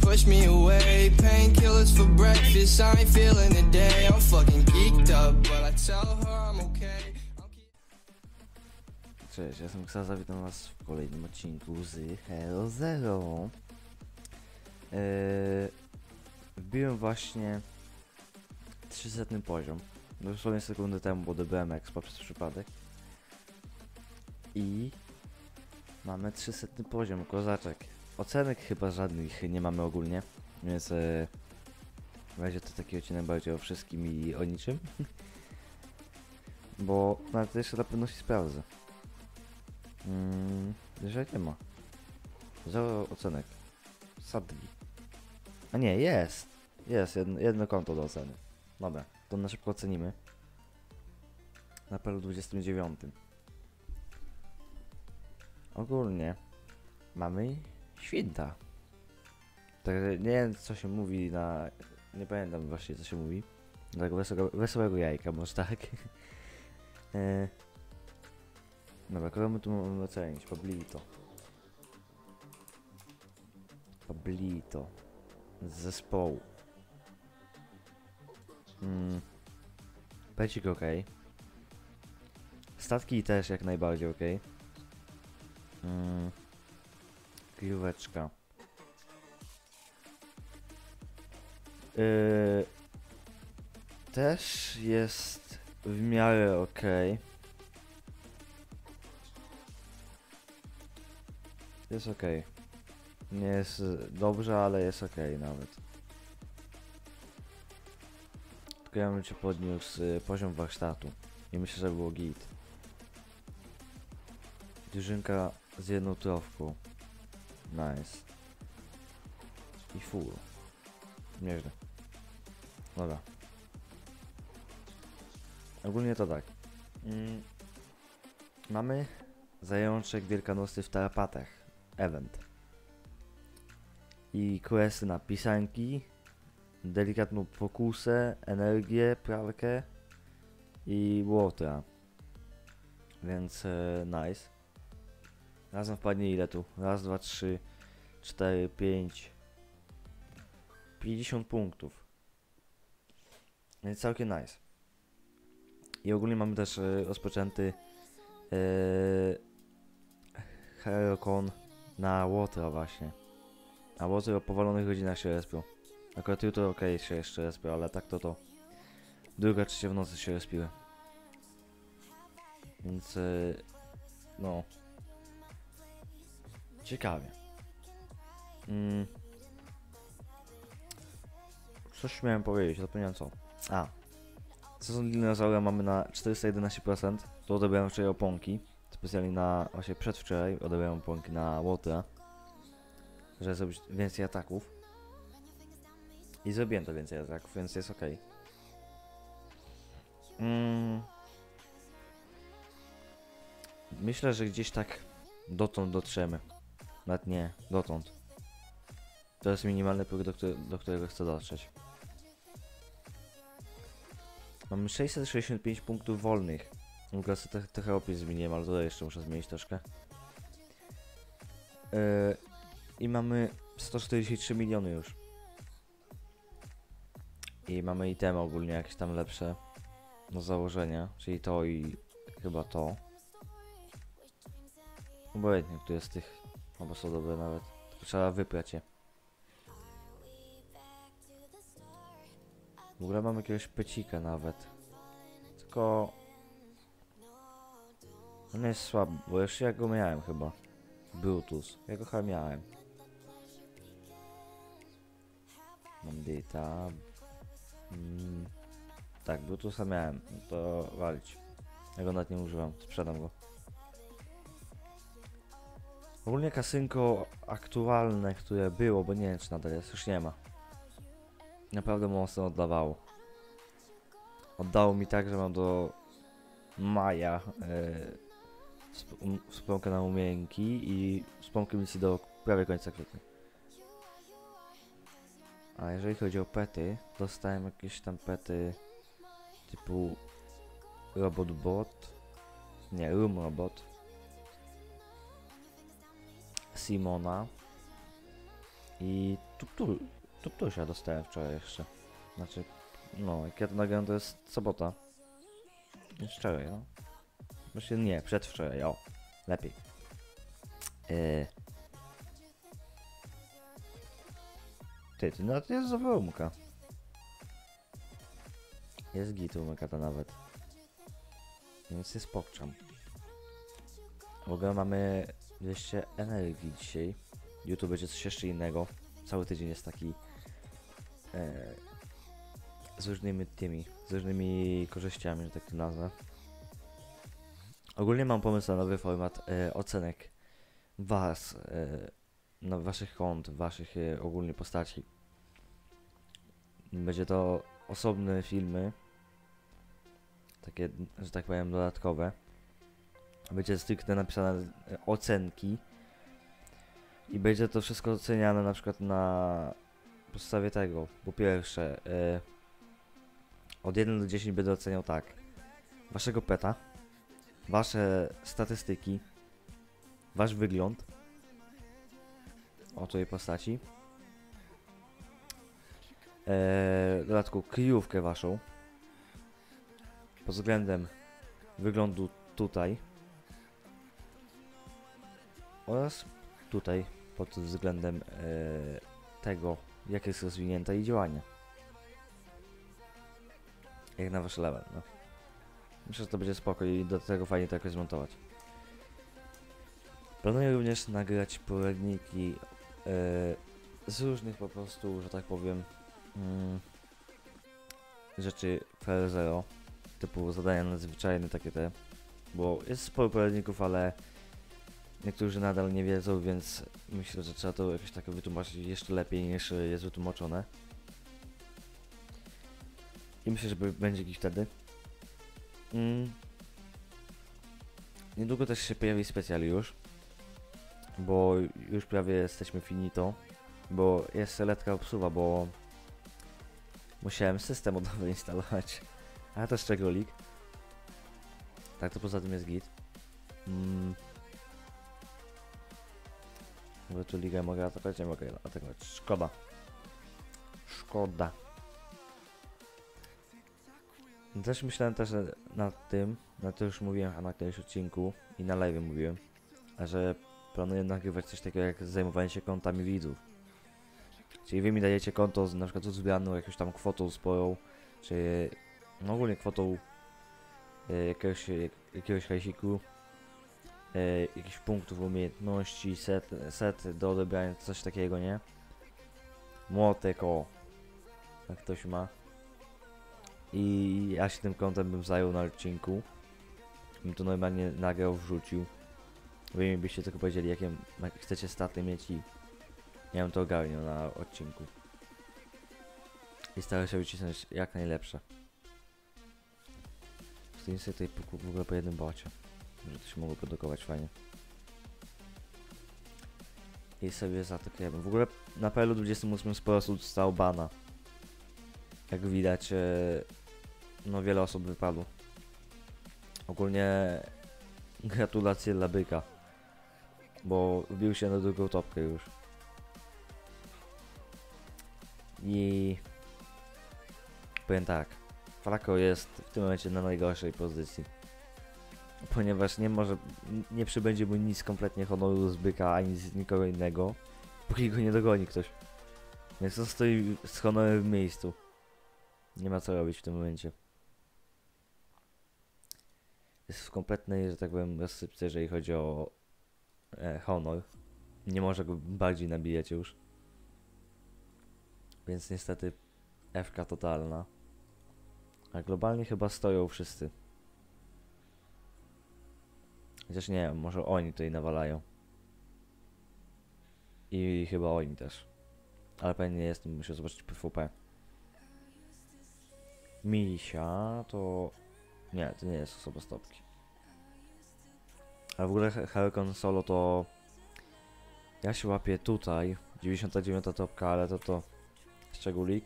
push me away. Painkillers for breakfast, I ain't feeling the day. I'm fucking geeked up, but I tell her I'm okay. Cześć, ja jestem Ksaza, witam was w kolejnym odcinku z Hero Zero. Wbiłem właśnie 300 poziom. Dosłownie sekundę temu, bo odebrałem expa przez przypadek. I mamy 300 poziom, kozaczek. Ocenek chyba żadnych nie mamy ogólnie, więc będzie to taki odcinek bardziej o wszystkim i o niczym. Bo nawet jeszcze na pewno się sprawdzę. Jeżeli nie ma. Zero ocenek. Sadgi. A nie, jest. Jest jedno konto do oceny. Dobra, to na szybko ocenimy. Na pelu 29. Ogólnie mamy święta. Także nie wiem co się mówi na... Nie pamiętam właśnie co się mówi. Dlatego wesołego jajka, może tak. Dobra, kogo my tu mamy ocenić? Pablito. Z zespołu. Pecik ok. Statki też jak najbardziej ok. Kryjóweczka. Też jest w miarę ok. Jest ok. Nie jest dobrze, ale jest ok nawet. Tylko ja bym ci podniósł poziom warsztatu. I myślę, że było git. Dyżynka z jedną trofką. Nice. I full. Nieźle. Dobra. Ogólnie to tak. Mamy zajączek wielkanocny w tarapatach. Event. I questy na pisanki, delikatną pokusę, energię, pralkę i łotra. Więc nice. Razem wpadnie ile tu? Raz, dwa, trzy, 4, 5, 50 punktów. Więc całkiem nice. I ogólnie mamy też rozpoczęty Herokon na łotra właśnie. A łotry o powalonych godzinach się respią. Akurat jutro ok się jeszcze respią, ale tak to druga, trzecia w nocy się respiły. Więc no. Ciekawie. Coś miałem powiedzieć, zapomniałem co. Sezon dinozaura mamy na 411%. To odebrałem wczoraj oponki. Specjalnie na, właśnie przedwczoraj odebrałem oponki na łotra. Żeby zrobić więcej ataków. I zrobiłem to więcej ataków, więc jest ok. Myślę, że gdzieś tak dotąd dotrzemy. Nawet nie, dotąd. To jest minimalny próg, do którego chcę dotrzeć. Mamy 665 punktów wolnych. Mogę sobie trochę opis zmieniłem, ale to jeszcze muszę zmienić troszkę. I mamy 143 miliony już. I mamy itemy ogólnie jakieś tam lepsze do założenia, czyli to i chyba to. Obojętnie, które z tych albo są dobre nawet, tylko trzeba wyprać je. W ogóle mamy jakiegoś pecika nawet. Tylko... on jest słaby, bo jeszcze ja go miałem chyba. Brutus, ja go chyba miałem. Bandita. Tak, Brutusa miałem, to walić. Ja go nawet nie używam, sprzedam go. Ogólnie kasynko aktualne, które było, bo nie wiem czy nadal jest, już nie ma. Naprawdę mocno oddawało. Oddało mi tak, że mam do maja wspomkę na umiejęki i wspomkę misji do prawie końca kwietnia. A jeżeli chodzi o pety, dostałem jakieś tam pety typu Robot Bot, nie, Room Robot, Simona, I Tuptusia dostałem wczoraj jeszcze. Znaczy, no, jak ja to nagrałem, to jest sobota. Więc wczoraj, no. Właściwie nie, przedwczoraj, o. Lepiej. Ty, no to jest dobra umka. Jest git umyka to nawet. Więc jest pokczam. W ogóle mamy 200 energii dzisiaj. YouTube będzie coś jeszcze innego. Cały tydzień jest taki z różnymi korzyściami, że tak to nazwę. Ogólnie mam pomysł na nowy format ocenek was, waszych kont, waszych ogólnie postaci. Będzie to osobne filmy, takie, że tak powiem, dodatkowe. Będzie stricte napisane ocenki i będzie to wszystko oceniane na przykład na podstawie tego. Po pierwsze, od 1 do 10 będę oceniał tak: waszego peta, wasze statystyki, wasz wygląd, o tej postaci, w dodatku kryjówkę waszą pod względem wyglądu tutaj oraz tutaj pod względem tego, jak jest rozwinięte i działanie. Jak na wasz level, no. Myślę, że to będzie spoko i do tego fajnie to jakoś zmontować. Planuję również nagrać poradniki z różnych po prostu, że tak powiem, rzeczy FL0, typu zadania nadzwyczajne, takie te, bo jest sporo poradników, ale niektórzy nadal nie wiedzą, więc myślę, że trzeba to jakoś tak wytłumaczyć jeszcze lepiej niż jest wytłumaczone. I myślę, że będzie jakiś wtedy. Niedługo też się pojawi specjal już, bo już prawie jesteśmy finito, bo jest seletka obsuwa, bo musiałem system od nowa instalować, ale to szczególik. Tak, to poza tym jest git. Bo tu ligę mogę atakować, nie mogę atakować. Szkoda. Też myślałem też nad tym, na to już mówiłem na którymś odcinku i na live mówiłem, a że planuję nagrywać coś takiego jak zajmowanie się kontami widzów. Czyli wy mi dajecie konto na przykład uzbieraną jakąś tam kwotą sporą, czy no ogólnie kwotą jakiegoś hajsiku, jakichś punktów umiejętności, set do odebrania, coś takiego, nie? Młotek, o, jak ktoś ma. I ja się tym kontem bym zajął na odcinku. Bym to normalnie nagrał, wrzucił. Wy mi byście tylko powiedzieli, jakie chcecie staty mieć i ja bym to ogarniał na odcinku. I starał się wycisnąć jak najlepsze. Stoję sobie tutaj w ogóle po jednym bocie, żeby to się mogło produkować fajnie. I sobie zaatakujemy. W ogóle na PL 28 sporo osób zostało bana. Jak widać, no wiele osób wypadło. Ogólnie gratulacje dla Byka, bo wbił się na drugą topkę już. I powiem tak, Flako jest w tym momencie na najgorszej pozycji, ponieważ nie przybędzie mu nic kompletnie honoru z Byka ani z nikogo innego, póki go nie dogoni ktoś. Więc on stoi z honorem w miejscu. Nie ma co robić w tym momencie. Jest w kompletnej, że tak powiem, rozsypce, jeżeli chodzi o honor. Nie może go bardziej nabijać już. Więc niestety FK totalna. A globalnie chyba stoją wszyscy. Chociaż nie wiem, może oni tutaj nawalają. I chyba oni też. Ale pewnie nie jestem, muszę zobaczyć PvP. Misia to... Nie, to nie jest osoba stopki. Ale w ogóle Hurricane Solo to... Ja się łapię tutaj, 99 topka, ale to szczególik.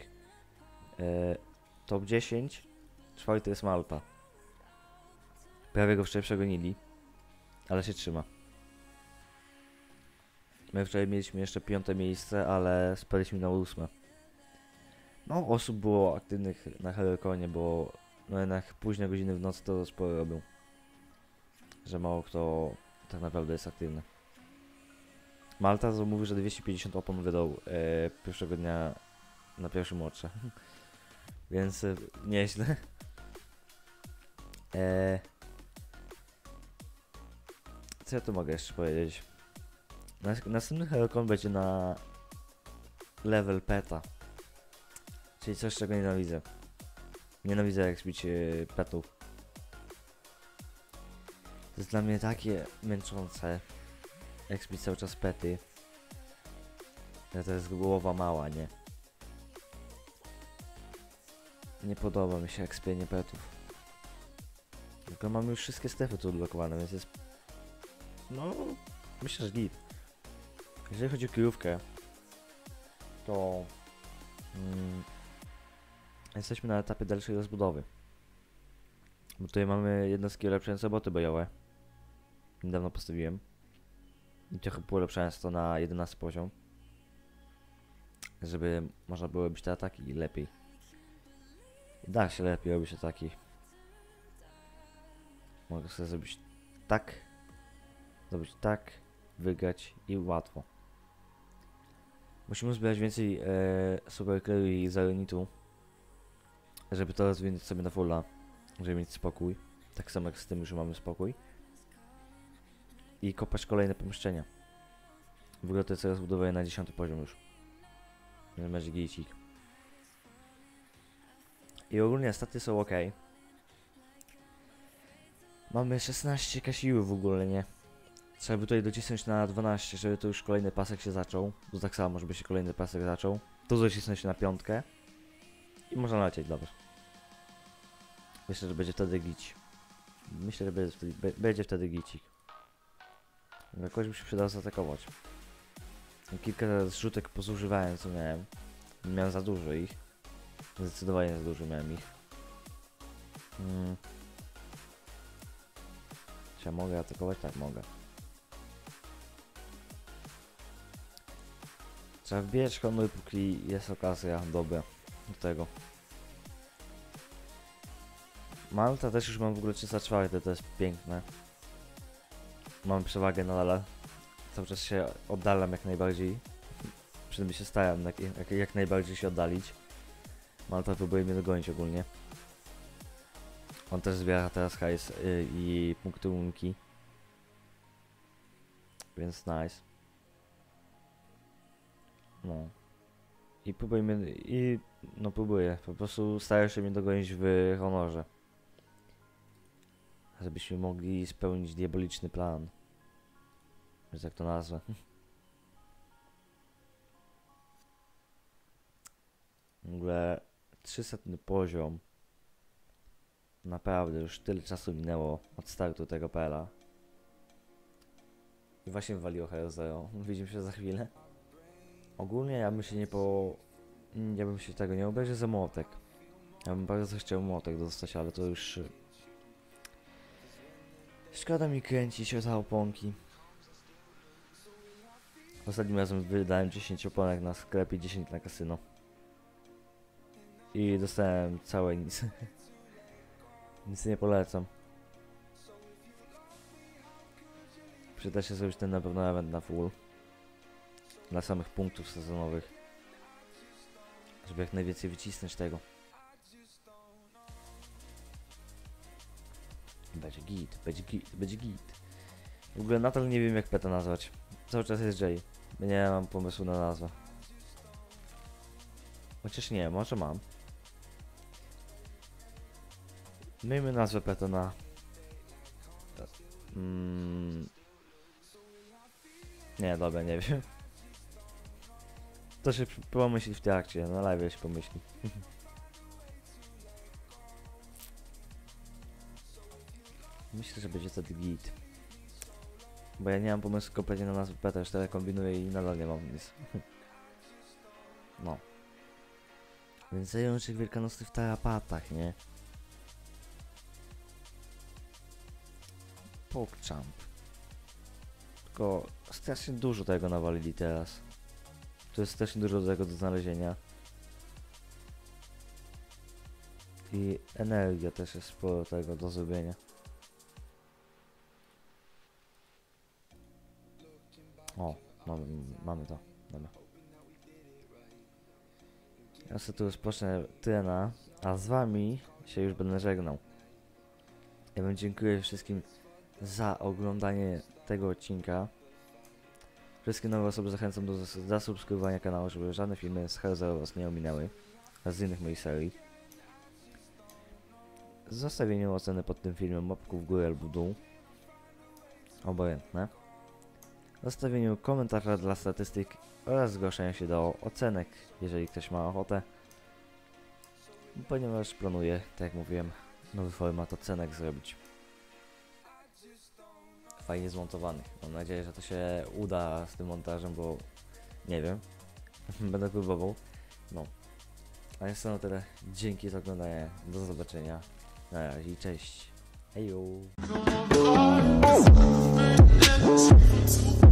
Top 10, czwarty jest Malta. Prawie go wczoraj przegonili, ale się trzyma. My wczoraj mieliśmy jeszcze 5. miejsce, ale spadliśmy na 8. No, osób było aktywnych na Hellconie, bo no jednak późne godziny w nocy to sporo robią. Że mało kto tak naprawdę jest aktywny. Malta mówi, że 250 opon wydał pierwszego dnia na pierwszym mocze. Więc nieźle. Co ja tu mogę jeszcze powiedzieć? Następny Hellcon będzie na level peta. Czyli coś, czego nienawidzę. Nienawidzę jak zbić petów. To jest dla mnie takie męczące. Jak zbić cały czas pety. To jest głowa mała, nie? Nie podoba mi się jak spienie petów. Tylko mamy już wszystkie strefy tu odblokowane, więc jest... No... Myślę, że git. Jeżeli chodzi o kryjówkę, to... jesteśmy na etapie dalszej rozbudowy. Bo tutaj mamy jednostki ulepszające boty bojowe. Niedawno postawiłem. I trochę ulepszając to na 11 poziom. Żeby można było robić te ataki lepiej. Da się lepiej robić ataki. Mogę sobie zrobić tak, wygrać i łatwo. Musimy zbierać więcej superclearu i zaronitu, żeby to rozwinąć sobie na fulla, żeby mieć spokój. Tak samo jak z tym już mamy spokój. I kopać kolejne pomieszczenia. W ogóle to jest rozbudowane na 10 poziom już. Będzie gicik. I ogólnie staty są ok. Mamy 16 kasiły w ogóle, nie? Trzeba by tutaj docisnąć na 12, żeby to już kolejny pasek się zaczął. To tak samo, żeby się kolejny pasek zaczął. Tu docisnąć na 5. I można lecieć, dobrze. Myślę, że będzie wtedy gici. Myślę, że będzie wtedy gicik. Jakoś by się przydało zaatakować. Kilka zrzutek pozużywałem, co miałem. Nie miałem za dużo ich. Zdecydowanie za dużo miałem ich. Czy ja mogę atakować? Tak, mogę. Trzeba wbijać honor, póki jest okazja dobra do tego. Malta też już mam w ogóle 304, to jest piękne. Mam przewagę nadal. Cały czas się oddalam jak najbardziej. Przynajmniej się staram jak najbardziej się oddalić. Malta próbuje mnie dogonić ogólnie. On też zbiera teraz hajs i punkty umki. Więc nice. No. I próbujmy, no próbuję. Po prostu staraję się mnie dogonić w honorze. Żebyśmy mogli spełnić diaboliczny plan. Więc jak to nazwę. W ogóle 300 poziom. Naprawdę już tyle czasu minęło od startu tego PL-a. I właśnie wywaliło Hero. Widzimy się za chwilę. Ogólnie ja bym się tego nie obejrzał za młotek. Ja bym bardzo chciał młotek dostać, ale to już... Szkoda mi kręcić za oponki. Ostatnim razem wydałem 10 oponek na sklepie, 10 na kasyno. I dostałem całe nic. Nic nie polecam. Przyda się zrobić ten na pewno event na full. Dla samych punktów sezonowych. Żeby jak najwięcej wycisnąć tego. Będzie git, będzie git, będzie git. W ogóle nadal nie wiem jak peta nazwać. Cały czas jest Jay. Nie mam pomysłu na nazwę. Chociaż nie, może mam. Miejmy nazwę peta na... Nie, dobra, nie wiem. To się pomyśli w trakcie, na live się pomyśli. Myślę, że będzie wtedy git. Bo ja nie mam pomysłu kompletnie na nazwę peta, już tyle kombinuję i nadal nie mam nic. No. Więc zajączek wielkanocny w tarapatach, nie? PogChamp. Tylko strasznie dużo tego nawalili teraz. Tu jest strasznie dużo tego do znalezienia. I energia też jest sporo tego do zrobienia. O, mamy to. Dobra. Ja sobie tu rozpocznę trena, a z wami się już będę żegnał. Ja wam dziękuję wszystkim za oglądanie tego odcinka. Wszystkie nowe osoby zachęcam do zasubskrybowania kanału, żeby żadne filmy z Hellzero was nie ominęły, a z innych moich serii. Zostawienie oceny pod tym filmem, łapką w górę albo w dół. Obojętne. Zostawieniu komentarza dla statystyk oraz zgłaszania się do ocenek, jeżeli ktoś ma ochotę. Ponieważ planuję, tak jak mówiłem, nowy format ocenek zrobić. Fajnie zmontowany. Mam nadzieję, że to się uda z tym montażem, bo nie wiem. Będę próbował. No. A jest to tyle. Dzięki za oglądanie. Do zobaczenia. Na razie i cześć. Hejo.